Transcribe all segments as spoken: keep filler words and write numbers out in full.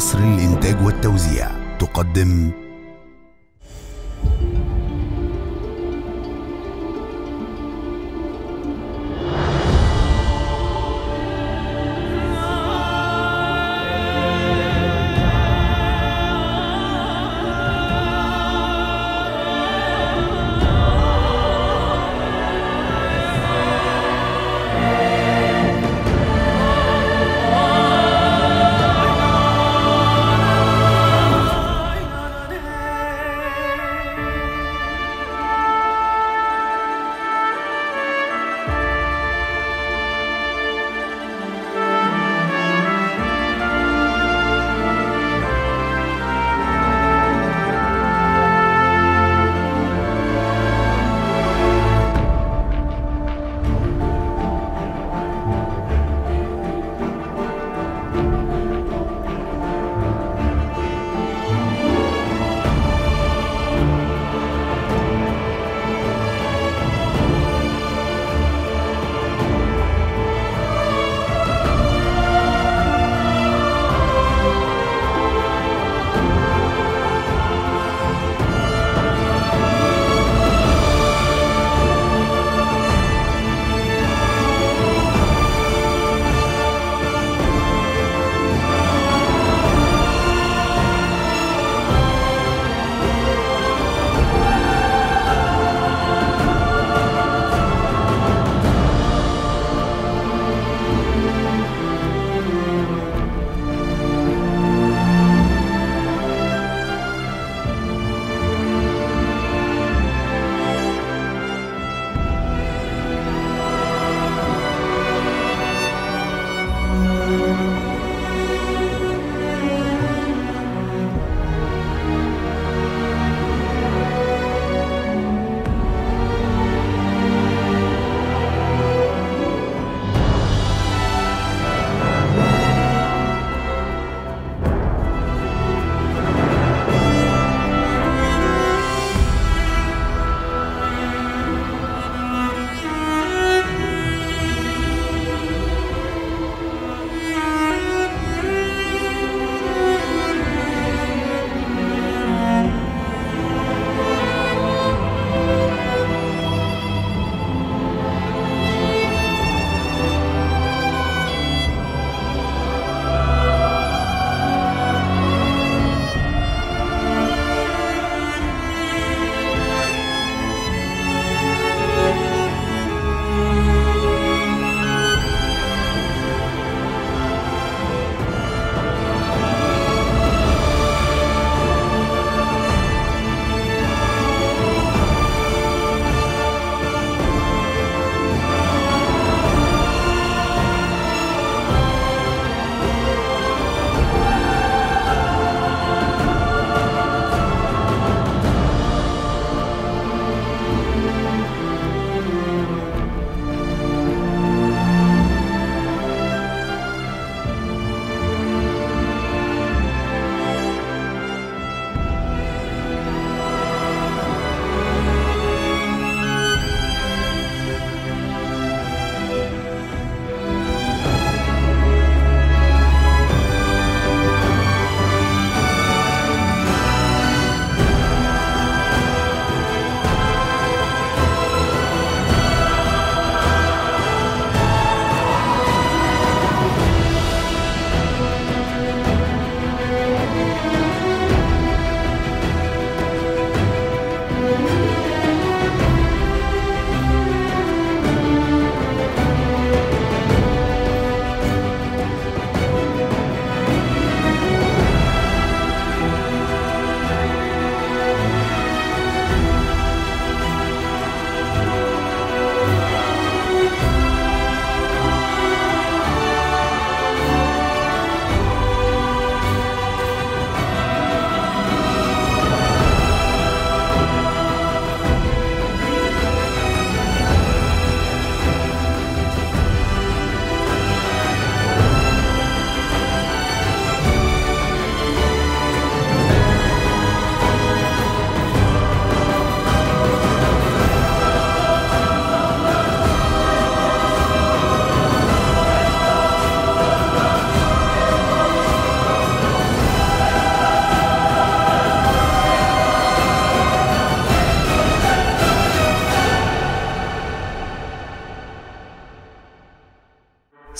مصر للإنتاج والتوزيع تقدم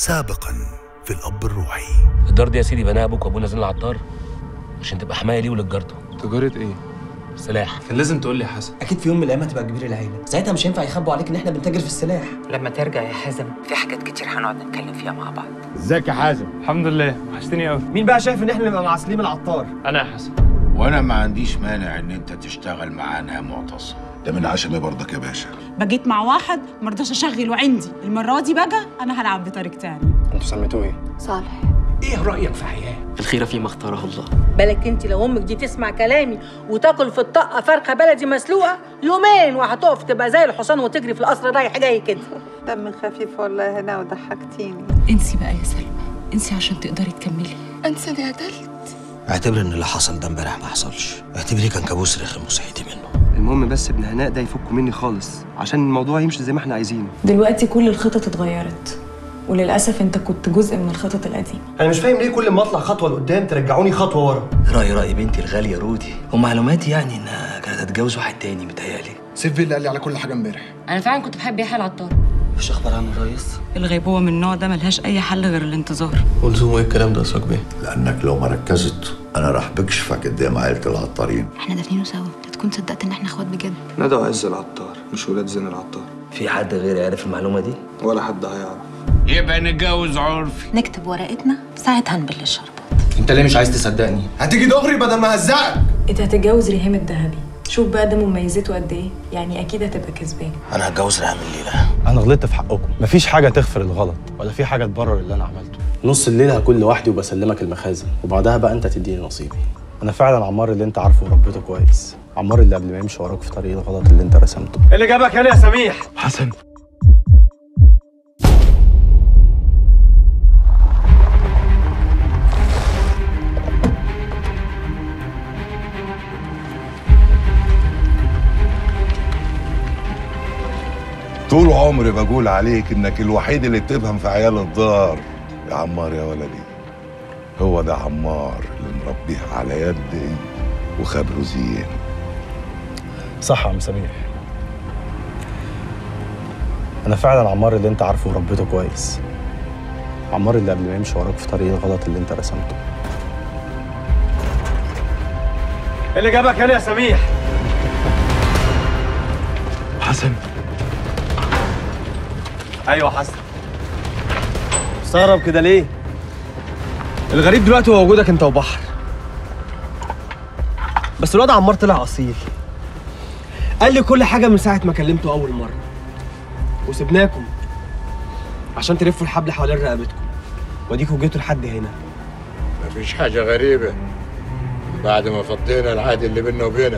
سابقا في الأب الروحي. الدار دي يا سيدي بناها ابوك وابونا زين العطار عشان تبقى حمايه ليه وللجارته. تجارة ايه؟ سلاح. كان لازم تقول لي يا حسن. اكيد في يوم من الايام هتبقى كبير العيله، ساعتها مش هينفع يخبوا عليك ان احنا بنتاجر في السلاح. لما ترجع يا حازم في حاجات كتير هنقعد نتكلم فيها مع بعض. ازيك يا حازم؟ الحمد لله، وحشتني قوي. مين بقى شايف ان احنا نبقى مع سليم العطار؟ انا يا حسن. وانا ما عنديش مانع ان انت تشتغل معانا يا معتصم. ده من عشمي برضك يا باشا. بجيت مع واحد مرضاش اشغله عندي، المره دي بقى انا هلعب بطريق تاني. انتوا سميتوه ايه؟ صالح. ايه رايك في حياه؟ الخيره فيما اختاره الله. بالك انت لو امك دي تسمع كلامي وتاكل في الطاقه فرخه بلدي مسلوقه يومين وهتقف تبقى زي الحصان وتجري في القصر رايح جاي كده. دم خفيف والله هنا وضحكتيني. انسي بقى يا سلمى، انسي عشان تقدري تكملي. انسى يا دلت. اعتبر ان اللي حصل ده امبارح ما حصلش، اعتبريه كان كابوس رخم وصحيتي منه. المهم بس ابن هناء ده يفكوا مني خالص عشان الموضوع يمشي زي ما احنا عايزينه. دلوقتي كل الخطط اتغيرت وللاسف انت كنت جزء من الخطط القديمه. انا مش فاهم ليه كل ما اطلع خطوه لقدام ترجعوني خطوه ورا. رايي راي بنتي الغاليه رودي، ومعلوماتي يعني انها كانت هتتجوز واحد تاني متهيألي. سيف اللي قال لي على كل حاجه امبارح. انا فعلا كنت بحب يحيى العطار. مفيش اخبار عنه يا ريس؟ الغيبوبه من النوع ده ملهاش اي حل غير الانتظار. ولزوم ايه الكلام ده يا صاحبي؟ لانك لو ما ركزت انا راح بكشفك قدام عائله العطارين. احنا دافنينه سوا، انت تكون صدقت ان احنا اخوات بجد. ندى وعز العطار مش ولاد زين العطار. في حد غيري عارف المعلومه دي؟ ولا حد هيعرف. يبقى نتجوز عرفي. نكتب ورقتنا ساعتها نبل الشربات. انت ليه مش عايز تصدقني؟ هتيجي دغري بدل ما هزقك. انت هتتجوز ريهام الذهبي، شوف بقى ده مميزاته قد ايه، يعني اكيد هتبقى كسبان. انا هتجوز ريهام الليله. انا غلطت في حقكم، مفيش حاجه تغفر الغلط ولا في حاجه تبرر اللي انا عملته. نص الليل هكون لوحدي وبسلمك المخازن وبعدها بقى انت تديني نصيبي. انا فعلا عمار اللي انت عارفه وربيته كويس، عمار اللي قبل ما يمشي وراك في طريق الغلط اللي انت رسمته. اللي جابك هنا يا سميح؟ حسن. طول عمري بقول عليك انك الوحيد اللي بتفهم في عيال الدار يا عمار يا ولدي. هو ده عمار اللي مربيه على يدي وخبره زين. صح يا عم سميح، انا فعلا عمار اللي انت عارفه وربيته كويس، عمار اللي قبل ما يمشي وراك في طريق الغلط اللي انت رسمته. اللي جابك هنا يا سميح؟ حسن. ايوه حسن. مستغرب كده ليه؟ الغريب دلوقتي هو وجودك انت وبحر. بس الواد عمار طلع اصيل، قال لي كل حاجه من ساعه ما كلمته اول مره، وسبناكم عشان تلفوا الحبل حوالين رقبتكم، واديكوا جيتوا لحد هنا. مفيش حاجه غريبه بعد ما فضينا العهد اللي بينا وبينك.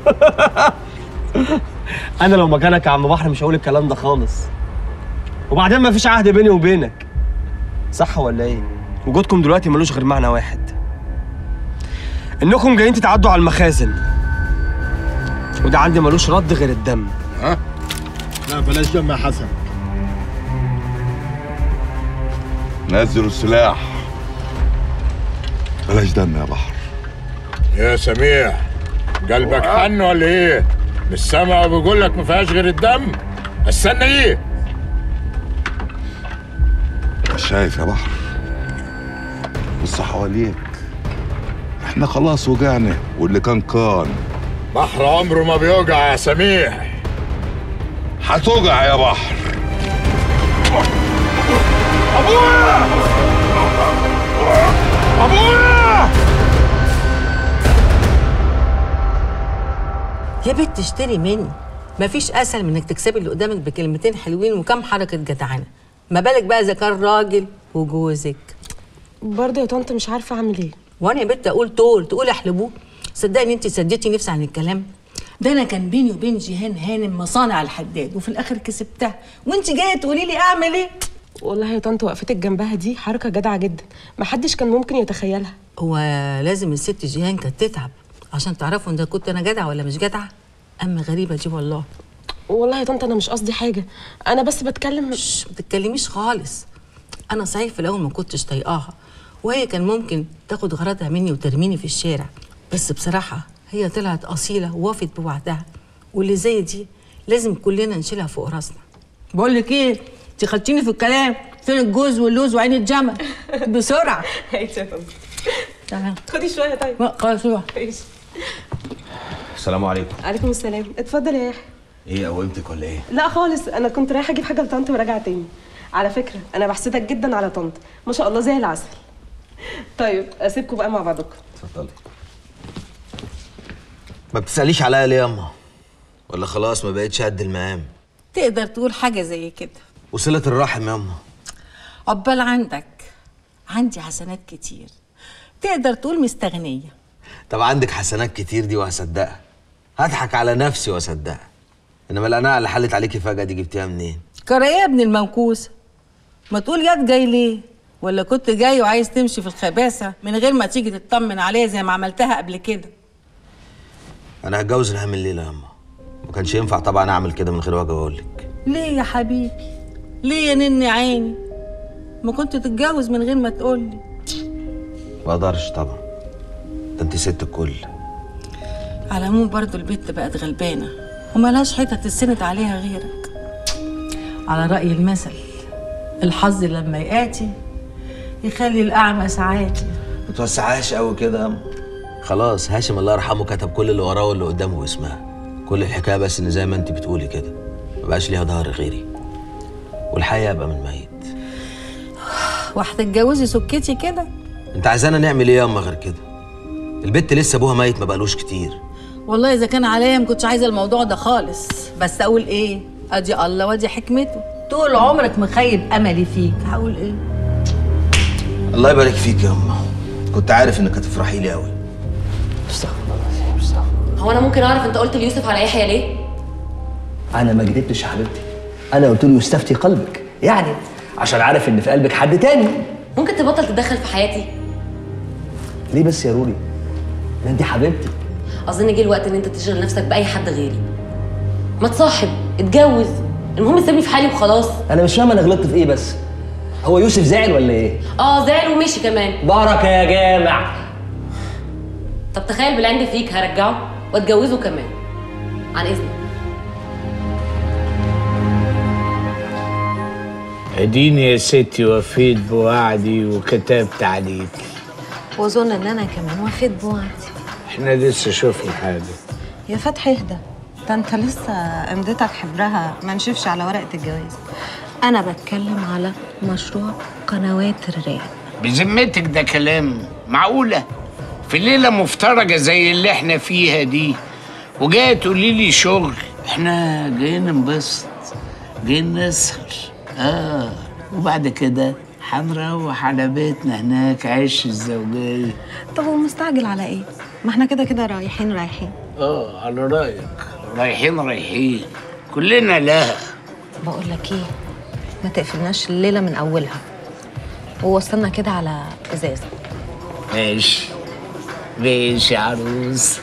انا لو مكانك يا عم بحر مش هقول الكلام ده خالص. وبعدين مفيش عهد بيني وبينك، صح ولا ايه؟ وجودكم دلوقتي ملوش غير معنى واحد، انكم جايين تتعدوا على المخازن، وده عندي ملوش رد غير الدم. ها؟ لا بلاش دم يا حسن. نزلوا السلاح، بلاش دم يا بحر. يا سميح قلبك حن ولا ايه؟ مش سامع وبيقول لك ما فيهاش غير الدم؟ استنى ايه؟ مش شايف يا بحر؟ بص حواليك، احنا خلاص وجعنا واللي كان كان. بحر عمره ما بيوجع يا سميح. هتوجع يا بحر. ابويا! ابويا! يا بنت تشتري مني، مفيش اسهل من انك تكسبي اللي قدامك بكلمتين حلوين وكم حركه جدعانه، ما بالك بقى اذا كان راجل وجوزك. برضه يا طنط مش عارفه اعمل ايه. وانا يا بنت اقول طول تقول احلبوه؟ صدقني انت سديتي نفسي عن الكلام ده. انا كان بيني وبين جيهان هانم مصانع الحداد وفي الاخر كسبتها، وانت جايه تقولي لي اعمل ايه؟ والله يا طنط وقفتك جنبها دي حركه جدعه جدا، محدش كان ممكن يتخيلها. هو لازم الست جيهان كانت تتعب عشان تعرفوا ان ده كنت انا جدعه ولا مش جدعه؟ اما غريبه دي والله. والله يا طنط انا مش قصدي حاجه، انا بس بتكلم. مش ما تتكلميش خالص. انا صحيح في الاول ما كنتش طايقاها، وهي كان ممكن تاخد غرضها مني وترميني في الشارع، بس بصراحه هي طلعت اصيله ووفت بوعدها، واللي زي دي لازم كلنا نشيلها فوق راسنا. بقول لك ايه، انت خدتيني في الكلام. فين الجوز واللوز وعين الجمل؟ بسرعه. هاتي يا طنط. تعالى خدي شويه طيب. لا خلاص روح. ماشي. السلام عليكم. عليكم السلام. اتفضل يا يحيى. ايه قومتك ولا ايه؟ لا خالص، انا كنت رايحه اجيب حاجه لطنط وراجعه تاني. على فكره انا بحسدك جدا على طنط، ما شاء الله زي العسل. طيب اسيبكم بقى مع بعضكم. اتفضلي. ما بتسأليش عليا ليه ياما؟ ولا خلاص ما بقتش قد المقام؟ تقدر تقول حاجه زي كده. وصلة الرحم ياما. عقبال عندك. عندي حسنات كتير، تقدر تقول مستغنيه. طب عندك حسنات كتير دي وهصدقها، هضحك على نفسي واصدقها. انما القناعه اللي حلت عليكي فجاه دي جبتيها منين؟ كرايه يا ابن المنكوسه. ما تقول ياد جاي ليه؟ ولا كنت جاي وعايز تمشي في الخباثه من غير ما تيجي تطمن عليا زي ما عملتها قبل كده؟ انا هتجوز ريهام الليله ياما. ما كانش ينفع طبعا اعمل كده من غير واجي اقول لك. ليه يا حبيبي؟ ليه يا نني عيني؟ ما كنت تتجوز من غير ما تقولي. ما اقدرش طبعا، ده انت ست الكل. على العموم برضه البت بقت غلبانه وملهاش حته تسند عليها غيرك. على رأي المثل، الحظ لما ياتي يخلي الاعمى ساعاتي. ما توسعهاش قوي كده ياما. خلاص هاشم الله يرحمه كتب كل اللي وراه واللي قدامه باسمها. كل الحكايه بس ان زي ما انت بتقولي كده ما بقاش ليها ظهر غيري، والحقيقه ابقى من ميت. وهتتجوزي سكتي كده؟ انت عايزانا نعمل ايه ياما غير كده؟ البت لسه ابوها ميت ما بقالوش كتير. والله اذا كان عليا ما كنتش عايزه الموضوع ده خالص، بس اقول ايه؟ ادي الله وادي حكمته. طول عمرك مخيب املي فيك، هقول ايه؟ الله يبارك فيك يا امه، كنت عارف انك هتفرحي لي قوي. استغفر الله العظيم استغفر الله. هو انا ممكن اعرف انت قلت ليوسف على يحيى ليه؟ انا ما كدبتش يا حبيبتي، انا قلت له يستفتي قلبك، يعني عشان عارف ان في قلبك حد تاني. ممكن تبطل تتدخل في حياتي؟ ليه بس يا روري؟ ده انت حبيبتي. اظن جه الوقت ان انت تشغل نفسك باي حد غيري. ما تصاحب، اتجوز، المهم سيبني في حالي وخلاص. انا مش فاهم انا غلطت في ايه بس. هو يوسف زعل ولا ايه؟ اه زعل ومشي كمان. بركه يا جامع. طب تخيل بالعند فيك هرجعه واتجوزه كمان. عن اذنك. اديني يا ستي وفيت بوعدي وكتبت عليك. واظن ان انا كمان وفيت بوعدي. احنا لسه شوفنا حاجه. يا فتحي اهدى، ده انت لسه امضتك حبرها ما نشوفش على ورقه الجواز. انا بتكلم على مشروع قنوات الراب. بذمتك ده كلام معقوله؟ في ليله مفترجه زي اللي احنا فيها دي وجايه تقولي لي شغل؟ احنا جايين ننبسط، جايين نسهر. اه وبعد كده هنروح على بيتنا هناك عيش الزوجيه. طب ومستعجل على ايه؟ ما احنا كده كده رايحين رايحين. اه على رايك، رايحين رايحين كلنا لها. بقول لك ايه، ما تقفلناش الليله من اولها ووصلنا كده على ازازه. ماشي ماشي يا عروس.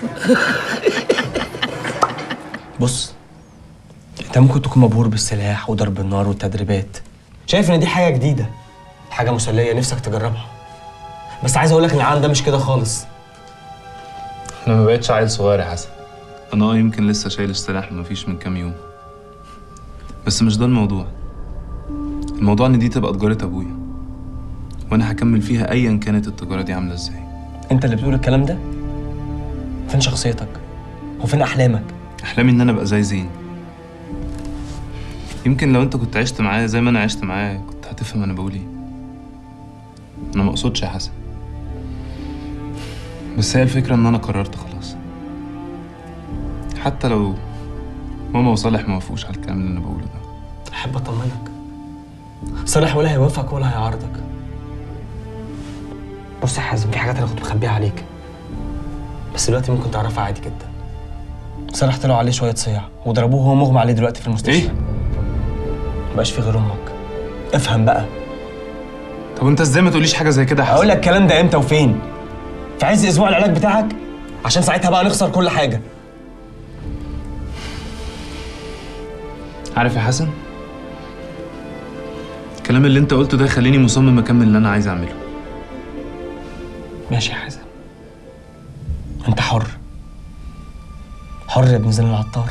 بص، انت ممكن تكون مبهور بالسلاح وضرب النار والتدريبات، شايف ان دي حاجه جديده، حاجه مسليه نفسك تجربها، بس عايز اقول لك ان العالم ده مش كده خالص. انا ما بقتش عيل صغير يا حسن. انا اه يمكن لسه شايل السلاح ما فيش من كام يوم، بس مش ده الموضوع. الموضوع ان دي تبقى تجاره ابويا، وانا هكمل فيها ايا كانت التجاره دي عامله ازاي. انت اللي بتقول الكلام ده؟ فين شخصيتك؟ وفين احلامك؟ احلامي ان انا ابقى زي زين. يمكن لو انت كنت عشت معايا زي ما انا عشت معايا كنت هتفهم انا بقول ايه. انا ما اقصدش يا حسن، بس هي الفكره ان انا قررت خلاص، حتى لو ماما وصالح ما وافقوش على الكلام اللي انا بقوله ده. احب اطمنك، صالح ولا هيوافقك ولا هيعارضك. بص يا حازم، في حاجات انا كنت مخبيها عليك بس دلوقتي ممكن تعرفها عادي جدا. صالح طلعوا عليه شويه صياع وضربوه وهو مغمى عليه دلوقتي في المستشفى. ايه؟ مبقاش في غير امك. افهم بقى. طب انت ازاي ما تقوليش حاجه زي كده يا حسن؟ اقول لك الكلام ده امتى وفين؟ في عز اسبوع العلاج بتاعك، عشان ساعتها بقى نخسر كل حاجه. عارف يا حسن، الكلام اللي انت قلته ده خليني مصمم اكمل اللي انا عايز اعمله. ماشي يا حازم، انت حر، حر يا ابن زين العطار.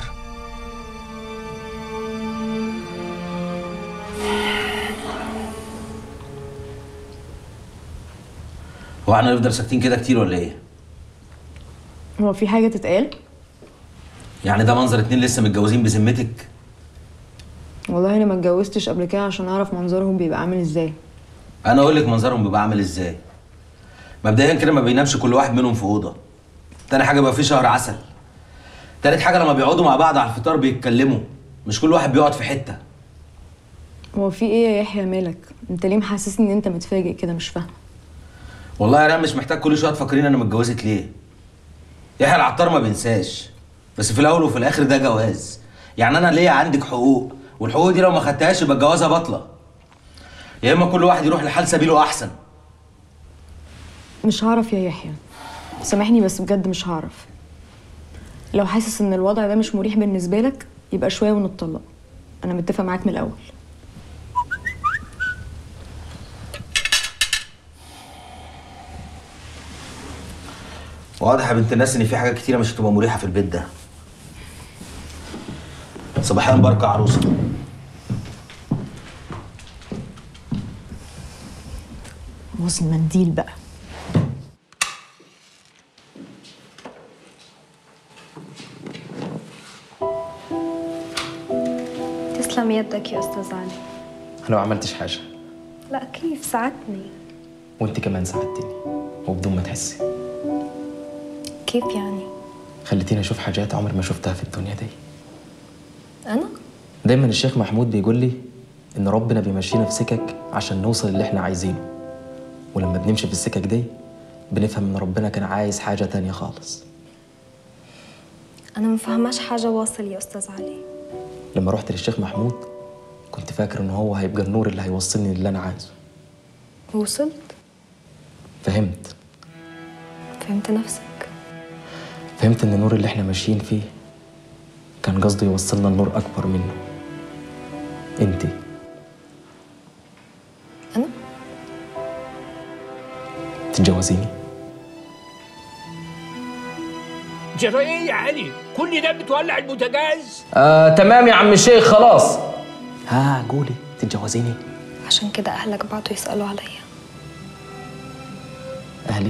هو احنا نفضل ساكتين كده كتير ولا ايه؟ هو في حاجه تتقال؟ يعني ده منظر اتنين لسه متجوزين بذمتك؟ والله انا ما اتجوزتش قبل كده عشان اعرف منظرهم بيبقى عامل ازاي. انا اقول لك منظرهم بيبقى عامل ازاي. مبدئيا كده ما بينامش كل واحد منهم في اوضه. تاني حاجه بيبقى في شهر عسل. تالت حاجه لما بيقعدوا مع بعض على الفطار بيتكلموا، مش كل واحد بيقعد في حته. هو في ايه يا يحيى مالك؟ انت ليه محسسني ان انت متفاجئ كده؟ مش فاهمه. والله يا ريان مش محتاج كل شويه تفكرين انا متجوزك ليه. يحيى العطار ما بينساش، بس في الاول وفي الاخر ده جواز. يعني انا ليا عندك حقوق، والحقوق دي لو ما خدتهاش يبقى الجوازه باطله. يا اما كل واحد يروح لحال سبيله احسن. مش هعرف يا يحيى، سامحني بس بجد مش هعرف. لو حاسس ان الوضع ده مش مريح بالنسبه لك يبقى شويه ونتطلق. انا متفق معاك من الاول. واضح يا بنت الناس ان في حاجات كتيره مش هتبقى مريحه في البيت ده. صباحيا مباركه عروسه. بص المنديل بقى. تسلم يدك يا استاذ علي. انا ما عملتش حاجه. لا كيف ساعدتني. وانت كمان ساعدتني وبدون ما تحسي. كيف يعني؟ خليتيني اشوف حاجات عمري ما شفتها في الدنيا دي. انا؟ دايما الشيخ محمود بيقول لي ان ربنا بيمشينا في سكك عشان نوصل اللي احنا عايزينه، ولما بنمشي في السكك دي بنفهم ان ربنا كان عايز حاجه تانية خالص. انا ما فهماش حاجه واصل يا استاذ علي. لما رحت للشيخ محمود كنت فاكر ان هو هيبقى النور اللي هيوصلني للي انا عايزه. وصلت؟ فهمت. فهمت نفسك؟ فهمت ان النور اللي احنا ماشيين فيه كان قصده يوصلنا لنور اكبر منه. انتي. انا؟ تتجوزيني؟ جرى ايه يا علي؟ كل ده بتولع البوتاجاز؟ آه تمام يا عم الشيخ خلاص. ها قولي تتجوزيني؟ عشان كده اهلك بعتوا يسالوا عليا. اهلي؟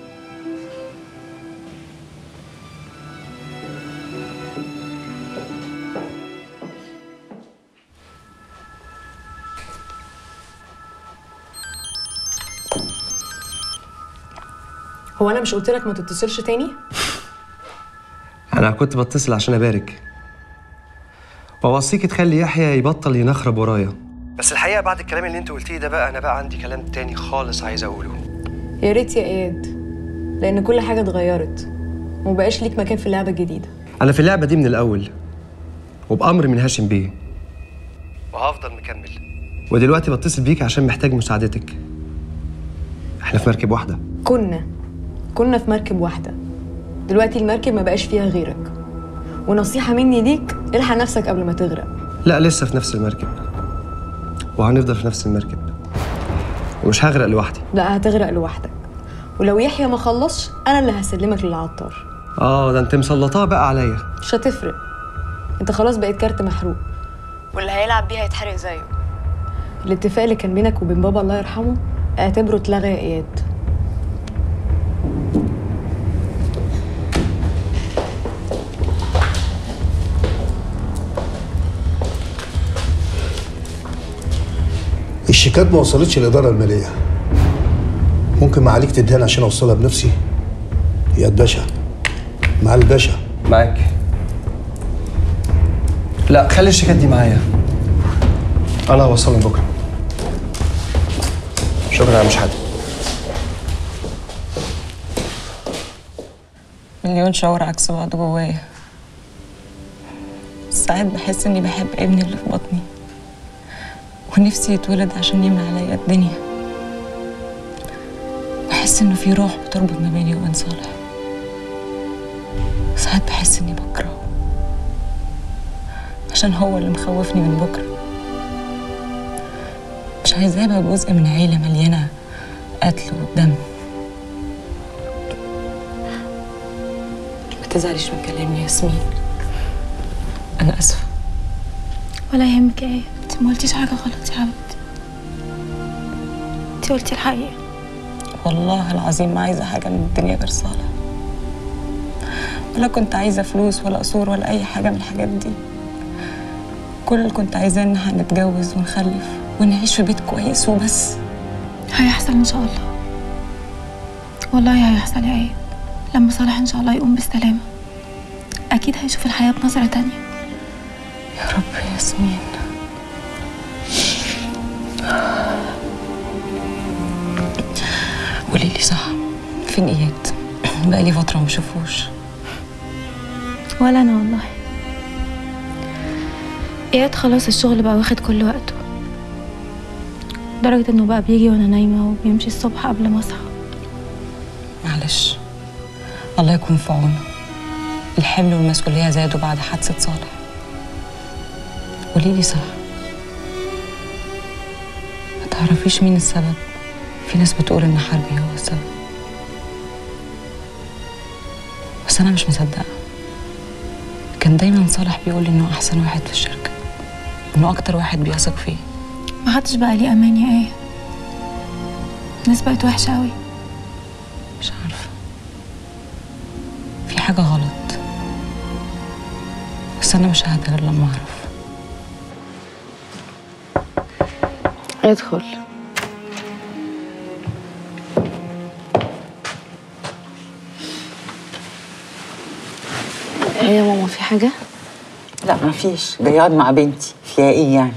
هو انا مش قلت لك ما تتصلش تاني؟ انا كنت بتصل عشان ابارك واوصيك تخلي يحيى يبطل ينخرب ورايا. بس الحقيقه بعد الكلام اللي انت قلتيه ده بقى انا بقى عندي كلام تاني خالص عايز اقوله. يا ريت يا اياد، لان كل حاجه اتغيرت ومبقاش ليك مكان في اللعبه الجديده. انا في اللعبه دي من الاول وبامر من هاشم بيه، وهفضل مكمل. ودلوقتي بتصل بيك عشان محتاج مساعدتك. احنا في مركب واحده. كنا كنا في مركب واحده، دلوقتي المركب ما بقاش فيها غيرك. ونصيحه مني ليك، الحق نفسك قبل ما تغرق. لا لسه في نفس المركب وهنفضل في نفس المركب ومش هغرق لوحدي. لا هتغرق لوحدك، ولو يحيى ما خلصش انا اللي هسلمك للعطار. اه ده انت مسلطاه بقى عليا. مش هتفرق، انت خلاص بقيت كارت محروق، واللي هيلعب بيه هيتحرق زيه. الاتفاق اللي كان بينك وبين بابا الله يرحمه اعتبره اتلغى يا اياد. الشيكات ما وصلتش الإدارة المالية. ممكن معاليك تدهن عشان أوصلها بنفسي؟ يا باشا. مع الباشا. معاك. لا خلي الشيكات دي معايا، أنا هوصلهم بكرة. شكرا يا مش حد. مليون شعور عكس بعض جوايا. ساعات بحس إني بحب ابني اللي في بطني ونفسي يتولد عشان يملى عليا الدنيا. بحس إنه في روح بتربط ما بيني وبين صالح. ساعات بحس إني بكرهه عشان هو اللي مخوفني من بكرة. مش عايزاه أبقى جزء من عيلة مليانة قتل ودم. ما تزعليش من كلامي يا ياسمين، أنا آسفة. ولا يهمك ايه، انت ما قلتيش حاجه غلط يا حبيبتي، انت قلتي الحقيقه. والله العظيم ما عايزة حاجة من الدنيا غير صالح. ولا كنت عايزة فلوس ولا قصور ولا أي حاجة من الحاجات دي. كل اللي كنت عايزاه إن احنا نتجوز ونخلف ونعيش في بيت كويس وبس. هيحصل ان شاء الله، والله هيحصل يا ايه. لما صالح ان شاء الله يقوم بالسلامة اكيد هيشوف الحياة بنظرة تانية. يا رب يا ياسمين. قولي لي صح، فين اياد؟ بقالي فترة ما بشوفوش. ولا انا والله. اياد خلاص الشغل بقى واخد كل وقته، لدرجة انه بقى بيجي وانا نايمة وبيمشي الصبح قبل ما اصحى. معلش، الله يكون في عونه. الحمل والمسؤولية زادوا بعد حادثة صالح. قولي لي صح، ما تعرفيش مين السبب؟ في ناس بتقول ان حربي هو السبب، بس انا مش مصدقة. كان دايما صالح بيقول لي انه احسن واحد في الشركة، انه اكتر واحد بيثق فيه. ما حدش بقى ليه امان يا ايه. الناس بقت وحشة قوي. مش عارفة، في حاجة غلط، بس انا مش ههدى غير لما اعرف. ادخل. ايه يا ماما، في حاجة؟ لا مفيش، جاي اقعد مع بنتي. فيها ايه يعني؟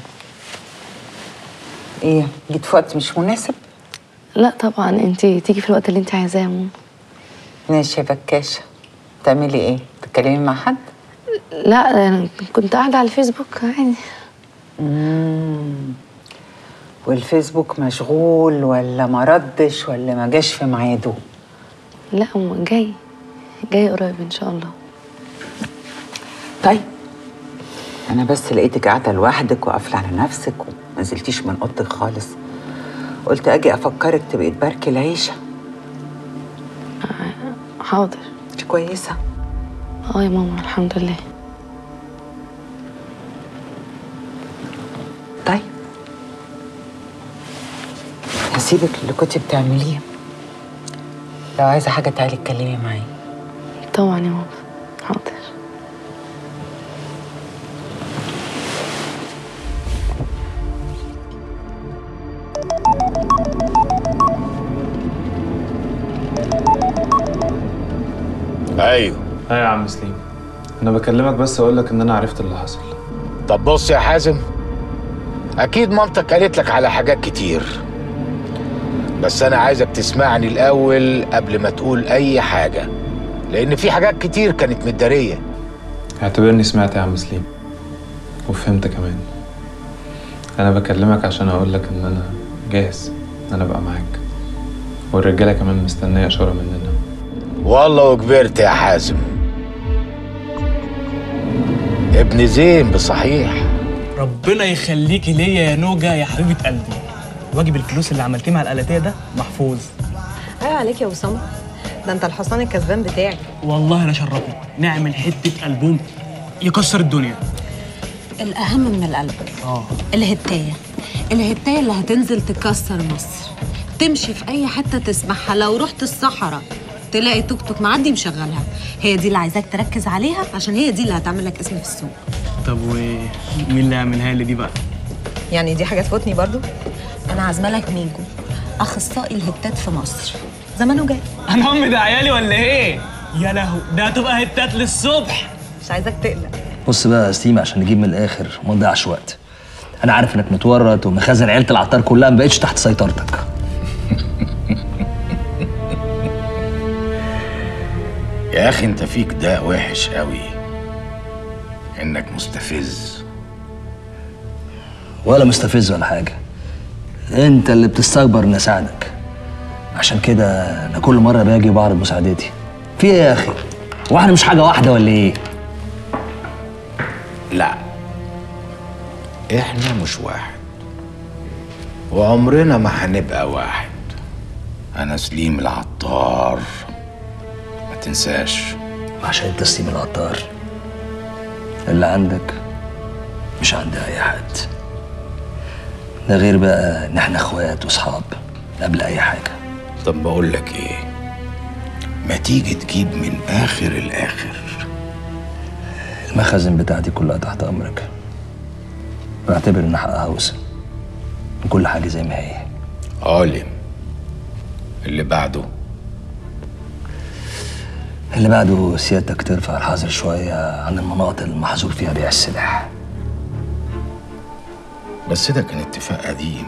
ايه، جيت في وقت مش مناسب؟ لا طبعا، انتي تيجي في الوقت اللي انتي عايزاه يا ماما. ماشي يا بكاشة. بتعملي ايه؟ بتتكلمي مع حد؟ لا انا كنت قاعدة على الفيسبوك عادي. امم والفيسبوك مشغول ولا ما ردش ولا ما جاش في ميعاده؟ لا ماما، جاي جاي قريب ان شاء الله. طيب انا بس لقيتك قاعده لوحدك وقافله على نفسك وما نزلتيش من اوضتك خالص، قلت اجي افكرك تبقي تباركي العيشه. آه حاضر. انت كويسه؟ اه يا ماما الحمد لله. طيب هسيبك اللي كنت بتعمليه، لو عايزه حاجه تعالي اتكلمي معايا. طبعا يا ماما، حاضر. ايوه ايوه يا عم سليم، انا بكلمك بس اقول لك ان انا عرفت اللي حصل. طب بص يا حازم، اكيد مامتك قالت لك على حاجات كتير، بس انا عايزك تسمعني الاول قبل ما تقول اي حاجه، لان في حاجات كتير كانت متداريه. اعتبرني سمعت يا عم سليم وفهمت كمان. انا بكلمك عشان اقول لك ان انا جاهز ان انا ابقى معاك، والرجاله كمان مستنيه اشاره مننا. والله وكبرت يا حازم، ابن زين بصحيح. ربنا يخليكي ليا يا نوجة يا حبيبة قلبي. واجب الفلوس اللي عملتيه مع الآلاتية ده محفوظ. ايوه عليك يا أسامة، ده انت الحصان الكسبان بتاعي. والله انا شرفني نعمل حتة ألبوم يكسر الدنيا. الأهم من القلب اه الهتاية، الهتاية اللي هتنزل تكسر مصر، تمشي في أي حتة تسمعها. لو رحت الصحراء تلاقي توك توك معدي مشغلها. هي دي اللي عايزاك تركز عليها، عشان هي دي اللي هتعمل لك اسم في السوق. طب ومين اللي يعملها لي دي بقى؟ يعني دي حاجة تفوتني برضو؟ أنا عازمة لك ميجو، أخصائي الهتات في مصر، زمانه جاي. أنا أمي ده عيالي ولا إيه؟ يا لهو، ده هتبقى هتات للصبح. مش عايزاك تقلق. بص بقى يا سليم، عشان نجيب من الاخر وما نضيعش وقت، انا عارف انك متورط ومخازن عيله العطار كلها ما بقتش تحت سيطرتك. يا اخي انت فيك داء وحش قوي، انك مستفز. ولا مستفز ولا حاجه، انت اللي بتستكبر اني اساعدك. عشان كده انا كل مره باجي وبعرض مساعدتي. في ايه يا اخي؟ واحنا مش حاجه واحده ولا ايه؟ لا احنا مش واحد، وعمرنا ما هنبقى واحد. انا سليم العطار، ما تنساش. عشان انت سليم العطار اللي عندك مش عند اي حد. ده غير بقى ان احنا اخوات واصحاب قبل اي حاجه. طب بقول لك ايه، ما تيجي تجيب من اخر الاخر. المخازن بتاعتي كلها تحت امرك. بعتبر ان حقها وصل، كل حاجه زي ما هي. عالم. اللي بعده اللي بعده سيادتك ترفع الحظر شويه عن المناطق المحظور فيها بيع السلاح. بس ده كان اتفاق قديم.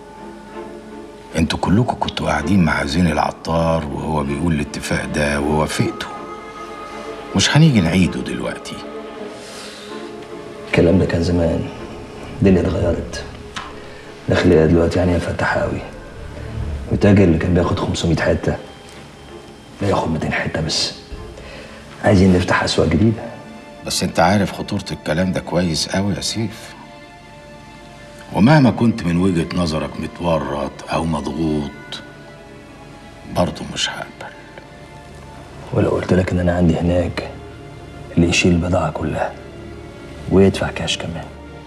انتوا كلكم كنتوا قاعدين مع زين العطار وهو بيقول الاتفاق ده ووافقتوا. مش هنيجي نعيده دلوقتي. الكلام ده كان زمان، الدنيا اتغيرت. داخلية دلوقتي يعني فتحة قوي. والتاجر اللي كان بياخد خمسمية حتة بياخد ميتين حتة بس. عايزين نفتح أسواق جديدة. بس انت عارف خطورة الكلام ده كويس قوي يا سيف. ومهما كنت من وجهة نظرك متورط أو مضغوط برضه مش هقبل. ولو قلت لك إن أنا عندي هناك اللي يشيل البضاعة كلها ويدفع كاش كمان.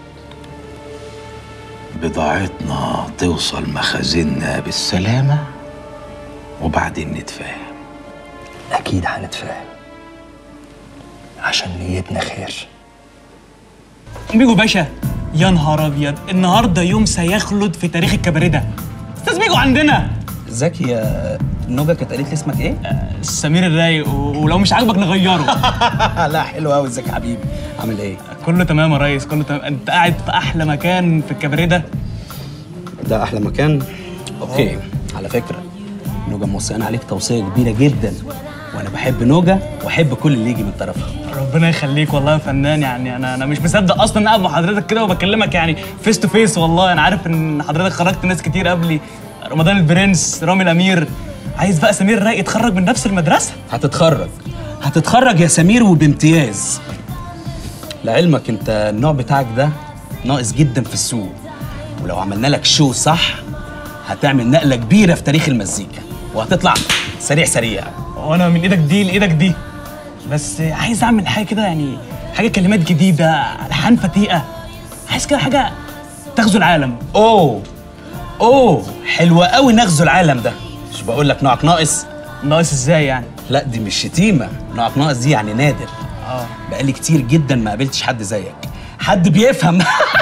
بضاعتنا توصل مخازننا بالسلامة وبعدين نتفاهم. أكيد هنتفاهم عشان نيتنا خير. بيجو باشا، يا نهار ابيض، النهارده يوم سيخلد في تاريخ الكباريه ده. استاذ بيجو عندنا. ازيك يا نوجا؟ كانت قالت لي اسمك ايه؟ آه سمير الرايق، ولو مش عاجبك نغيره. لا حلو قوي. ازيك يا حبيبي؟ عامل ايه؟ كله تمام يا ريس، كله تمام. انت قاعد في احلى مكان في الكباريه ده. ده احلى مكان؟ اوكي. على فكره نوجا موصيانا عليك توصيه كبيره جدا، وانا بحب نوجا واحب كل اللي يجي من طرفها. ربنا يخليك والله يا فنان. يعني انا انا مش مصدق اصلا ان قاعد مع حضرتك كده وبكلمك يعني فيس تو فيس. والله انا عارف ان حضرتك خرجت ناس كتير قبلي، رمضان البرنس، رامي الامير. عايز بقى سمير رايق يتخرج من نفس المدرسه. هتتخرج هتتخرج يا سمير وبامتياز. لعلمك انت النوع بتاعك ده ناقص جدا في السوق، ولو عملنا لك شو صح هتعمل نقله كبيره في تاريخ المزيكا وهتطلع سريع سريع. وانا من ايدك دي لايدك دي، بس عايز اعمل حاجه كده، يعني حاجه كلمات جديده، الحان فتيقه. عايز كده حاجه تغزو العالم. اوه اوه حلوه قوي نغزو العالم ده. مش بقول لك نوعك ناقص؟ ناقص ازاي يعني؟ لا دي مش شتيمه، نوعك ناقص دي يعني نادر. اه بقالي كتير جدا ما قابلتش حد زيك، حد بيفهم.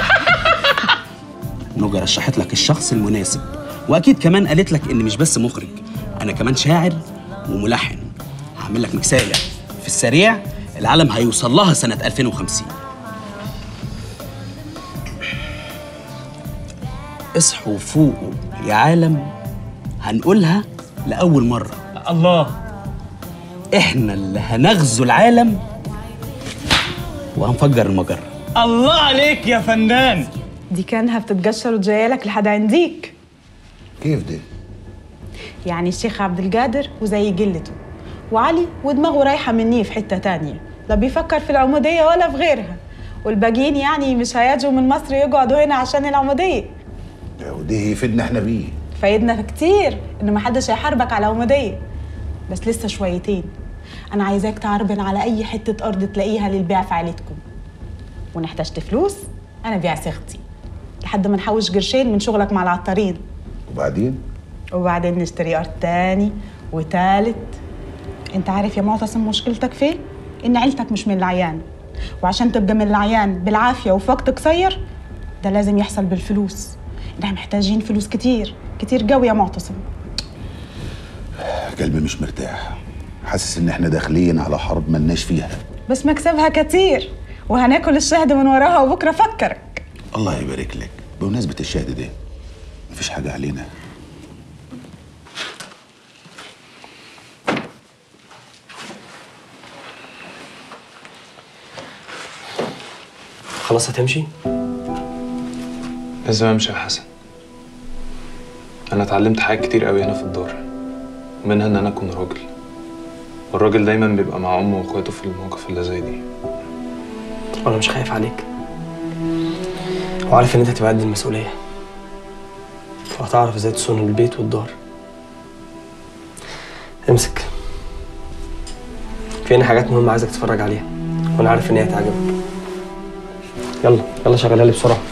نوجا رشحت لك الشخص المناسب، واكيد كمان قالت لك اني مش بس مخرج، انا كمان شاعر وملحن. هعمل لك مكسايه في السريع العالم هيوصل لها سنه ألفين وخمسين. اصحوا فوقوا يا عالم، هنقولها لاول مره. الله. احنا اللي هنغزو العالم وهنفجر المجره. الله عليك يا فنان. دي كانها بتتقشر وجايه لك لحد عنديك. كيف دي؟ يعني الشيخ عبد القادر وزي جلته، وعلي ودماغه رايحه مني في حته تانية، لا بيفكر في العموديه ولا في غيرها. والباقيين يعني مش هيجوا من مصر يقعدوا هنا عشان العموديه. ودي يفيدنا احنا بيه. فايدنا كتير ان محدش هيحاربك على العموديه، بس لسه شويتين. انا عايزاك تعربن على اي حته ارض تلاقيها للبيع في عيلتكم، وان احتجت فلوس انا بيع صيغتي لحد ما نحوش قرشين من شغلك مع العطارين. وبعدين؟ وبعدين نشتري ارض تاني وتالت. انت عارف يا معتصم مشكلتك فين؟ ان عيلتك مش من العيان، وعشان تبقى من العيان بالعافيه وفي وقت قصير ده لازم يحصل بالفلوس. احنا محتاجين فلوس كتير كتير قوي يا معتصم. قلبي مش مرتاح، حاسس ان احنا داخلين على حرب ملناش فيها. بس مكسبها كتير وهناكل الشهد من وراها وبكره فكرك. الله يبارك لك. بمناسبة الشهد ده مفيش حاجة علينا. خلاص هتمشي؟ لازم امشي يا حسن. انا اتعلمت حاجات كتير قوي هنا في الدار، منها ان انا اكون راجل، والراجل دايما بيبقى مع امه واخواته في المواقف اللي زي دي. وانا مش خايف عليك، وعارف ان انت هتبقى قد المسؤوليه، وهتعرف ازاي تصون البيت والدار. امسك، في هنا حاجات مهمه عايزك تتفرج عليها، وانا عارف ان هي هتعجبك. يلا يلا شغلها لي بسرعه.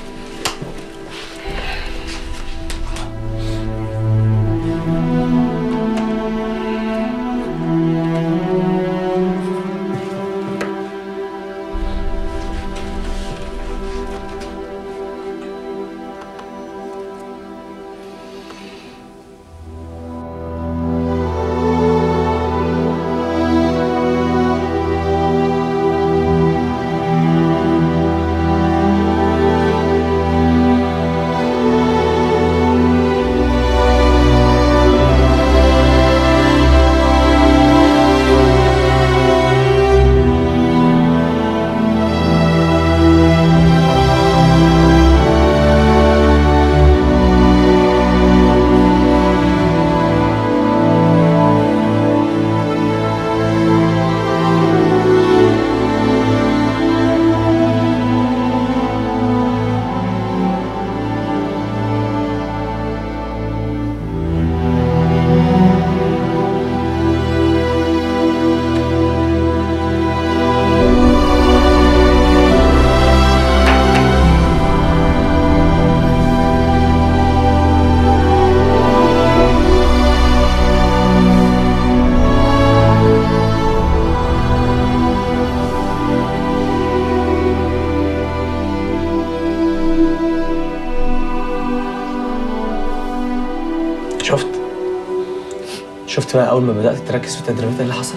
شفت بقى اول ما بدات تركز في التدريبات إيه اللي حصل؟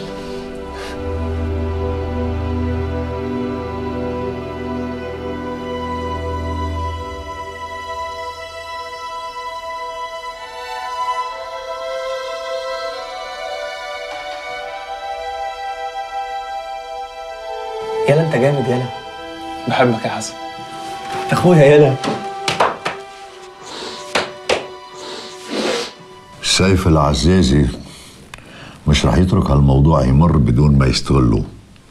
يالا انت جامد يالا. بحبك يا حسن. انت اخويا يالا. سيف العزازي مش رح يترك هالموضوع يمر بدون ما يستغله.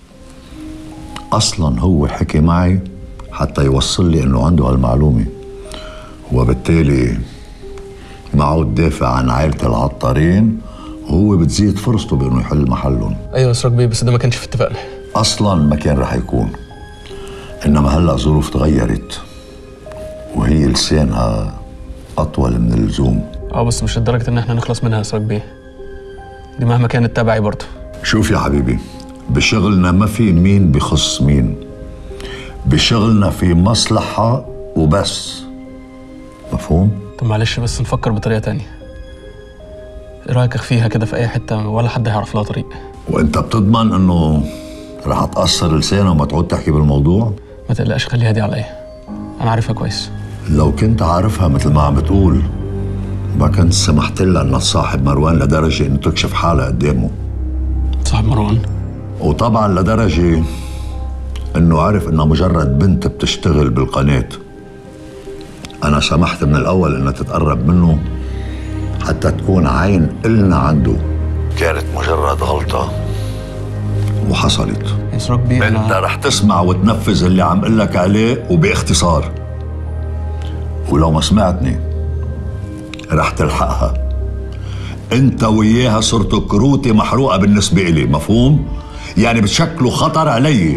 اصلا هو حكي معي حتى يوصل لي انه عنده هالمعلومه، وبالتالي معه الدافع عن عائله العطارين، وهو بتزيد فرصته بانه يحل محلهم. ايوه يا سراج بيه، بس ده ما كانش في اتفاقنا. اصلا ما كان رح يكون، انما هلا ظروف تغيرت وهي لسانها اطول من اللزوم. اه بس مش لدرجه ان احنا نخلص منها يا سراج بيه، دي مهما كانت تبعي برضه. شوف يا حبيبي، بشغلنا ما في مين بخص مين، بشغلنا في مصلحة وبس. مفهوم؟ طب معلش بس نفكر بطريقة تانية. ايه رأيك اخفيها كده في أي حتة ولا حد هيعرف لها طريق؟ وانت بتضمن انه رح تقصر لسانها وما تعود تحكي بالموضوع؟ ما تقلقش، خليها دي عليا، أنا عارفها كويس. لو كنت عارفها مثل ما عم بتقول ما كنت سمحت لها انها تصاحب مروان لدرجة انه تكشف حالها قدامه. صاحب مروان؟ وطبعا لدرجة انه عرف انها مجرد بنت بتشتغل بالقناة. انا سمحت من الاول انها تتقرب منه حتى تكون عين إلنا عنده. كانت مجرد غلطة وحصلت. يسرق بيه انت أنا... رح تسمع وتنفذ اللي عم قلك عليه وباختصار، ولو ما سمعتني رح تلحقها. انت وياها صرتوا كروتي محروقة بالنسبة إلي، مفهوم؟ يعني بتشكلوا خطر علي.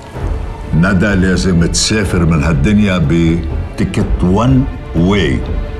ندى لازم تسافر من هالدنيا بتيكت وان واي.